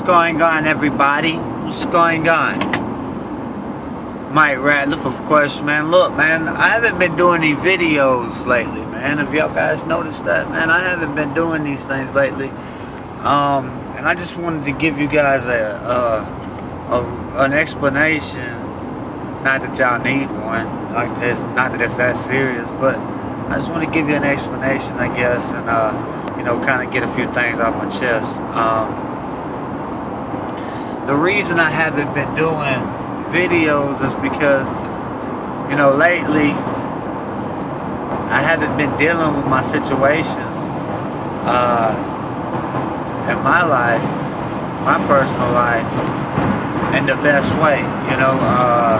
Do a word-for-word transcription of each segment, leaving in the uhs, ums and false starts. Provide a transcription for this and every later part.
going on, everybody? What's going on? Mike Ratliff, of course, man. Look, man, I haven't been doing these videos lately, man. If y'all guys noticed that, man, I haven't been doing these things lately. Um, and I just wanted to give you guys a, a, a an explanation. Not that y'all need one. Like this, not that it's that serious, but I just want to give you an explanation, I guess, and uh, you know, kind of get a few things off my chest. Um, the reason I haven't been doing videos is because, you know, lately I haven't been dealing with my situations uh, in my life, my personal life, in the best way. You know, uh,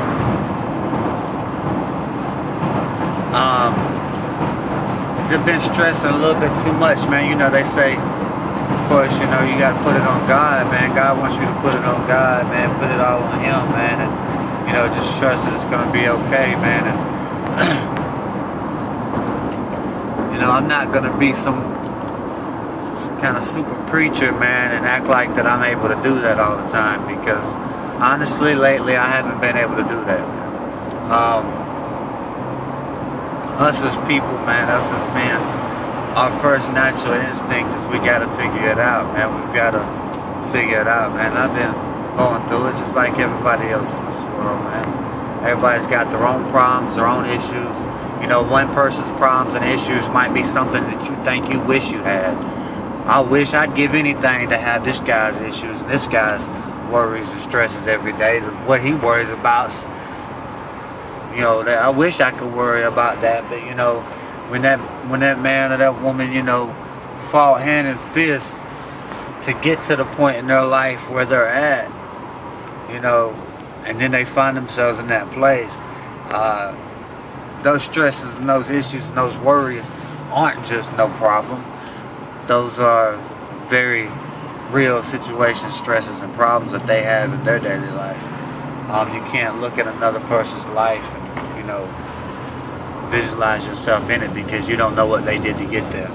um, just been stressing a little bit too much, man. You know, they say, of course, you know, you got to put it on God, man. God wants you to put it on God, man. Put it all on Him, man. And, you know, just trust that it's going to be okay, man. And, you know, I'm not going to be some, some kind of super preacher, man, and act like that I'm able to do that all the time. Because, honestly, lately, I haven't been able to do that. Um, us as people, man, us as men, our first natural instinct is we gotta figure it out, man. We've gotta figure it out, man. I've been going through it just like everybody else in this world, man. Everybody's got their own problems, their own issues. You know, one person's problems and issues might be something that you think you wish you had. I wish I'd give anything to have this guy's issues and this guy's worries and stresses every day. What he worries about, you know, that I wish I could worry about that, but you know, When that when that man or that woman, you know, fought hand and fist to get to the point in their life where they're at, you know, and then they find themselves in that place, uh, those stresses and those issues and those worries aren't just no problem. Those are very real situations, stresses, and problems that they have in their daily life. Um, you can't look at another person's life and, you know, visualize yourself in it because you don't know what they did to get there.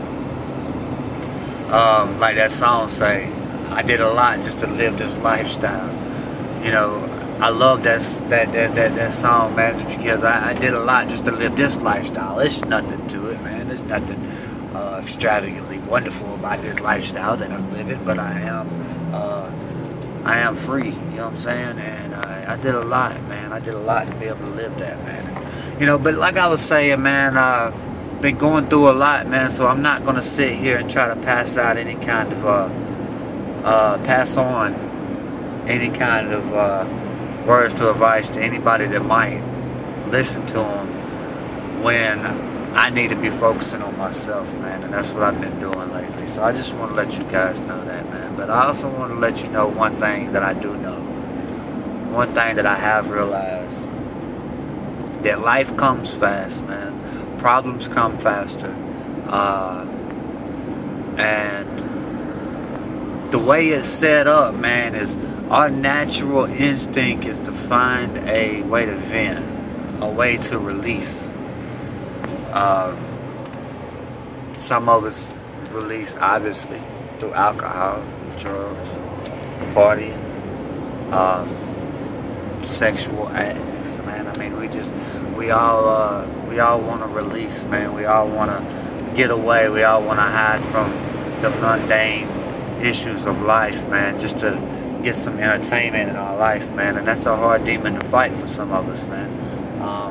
Um, like that song say, I did a lot just to live this lifestyle. You know, I love that that that that, that song, man, because I, I did a lot just to live this lifestyle. There's nothing to it, man. There's nothing uh, extravagantly wonderful about this lifestyle that I'm living, but I am uh, I am free. You know what I'm saying? And I, I did a lot, man. I did a lot to be able to live that, man. You know, but like I was saying, man, I've uh, been going through a lot, man, so I'm not going to sit here and try to pass out any kind of, uh, uh, pass on any kind of uh, words to advice to anybody that might listen to them when I need to be focusing on myself, man, and that's what I've been doing lately. So I just want to let you guys know that, man, but I also want to let you know one thing that I do know, one thing that I have realized. That life comes fast, man. Problems come faster. Uh, and the way it's set up, man, is our natural instinct is to find a way to vent, a way to release. Uh, some of us release, obviously, through alcohol, drugs, partying, um, sexual acts. Man, I mean, we just, we all, uh, we all want to release, man. We all want to get away. We all want to hide from the mundane issues of life, man, just to get some entertainment in our life, man. And that's a hard demon to fight for some of us, man. Um,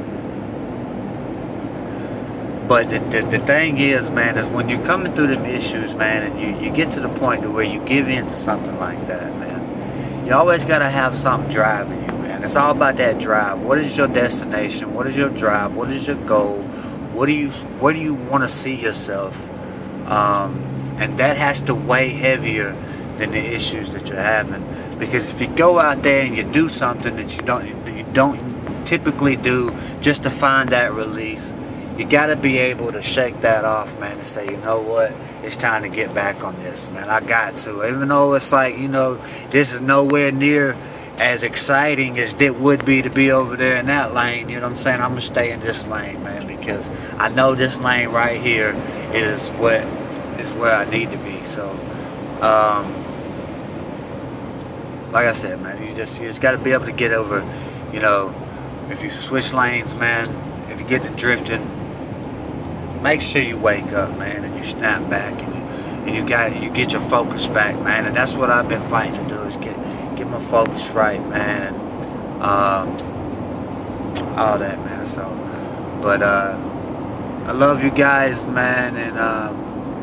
but the, the, the thing is, man, is when you're coming through them issues, man, and you, you get to the point to where you give in to something like that, man, you always got to have something driving you. It's all about that drive. What is your destination? What is your drive? What is your goal? What do you where do you want to see yourself? Um, and that has to weigh heavier than the issues that you're having. Because if you go out there and you do something that you don't you don't typically do just to find that release, you got to be able to shake that off, man, and say, you know what, it's time to get back on this, man. I got to. Even though it's like, you know, this is nowhere near as exciting as it would be to be over there in that lane, you know what I'm saying? I'm going to stay in this lane, man, because I know this lane right here is what is where I need to be. So, um, like I said, man, you just you just got to be able to get over, you know, if you switch lanes, man, if you get to drifting, make sure you wake up, man, and you snap back, and you, and you got you get your focus back, man, and that's what I've been fighting to do, is get get my focus right, man, and um, all that, man. So, but uh, I love you guys, man, and um,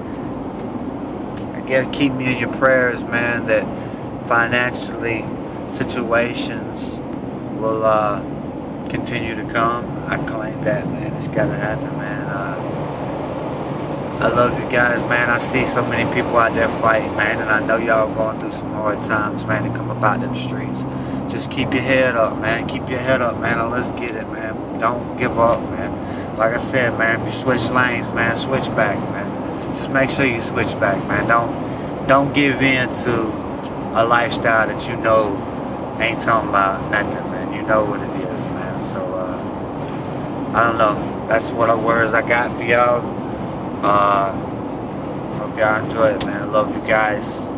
I guess keep me in your prayers, man, that financially situations will uh, continue to come. I claim that, man. It's gotta happen, man. Uh, I love you guys, man. I see so many people out there fighting, man, and I know y'all going through some hard times, man, to come about them streets. Just keep your head up, man. Keep your head up, man, and let's get it, man. Don't give up, man. Like I said, man, if you switch lanes, man, switch back, man. Just make sure you switch back, man. Don't don't give in to a lifestyle that you know ain't talking about nothing, man. You know what it is, man. So uh, I don't know. That's what the words I got for y'all. Uh, hope y'all enjoy it, man. I love you guys.